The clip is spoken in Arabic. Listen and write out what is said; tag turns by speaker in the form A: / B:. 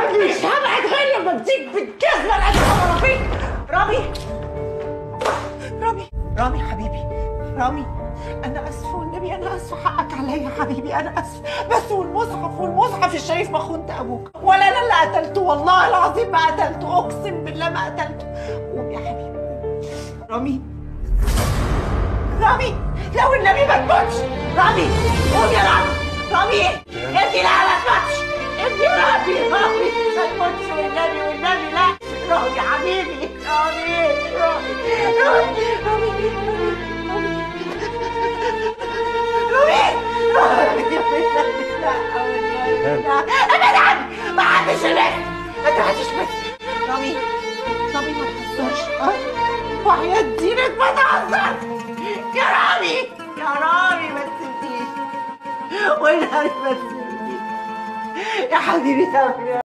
A: مش هبعد غير لما اديك بالجزمه القد فيك. رامي رامي حبيبي، رامي انا اسفه والنبي، انا اسفه، حقك عليا يا حبيبي، انا اسفه. بس والمصحف الشريف ما خنت ابوك ولا انا اللي قتلته، والله العظيم ما قتلته، اقسم بالله ما قتلته. قوم يا حبيبي. رامي لو النبي ما تموتش. رامي قوم يا رامي. ابني لا ما تموتش، ابني رامي ما تموتش والنبي لا. رامي يا حبيبي، لا ابدا، ما حدش يلف، ما تحدش بس. رامي ما تهزرش، وحياة دينك ما تهزرش يا رامي ما تسيبنيش والنبي ما تسيبنيش يا حبيبي.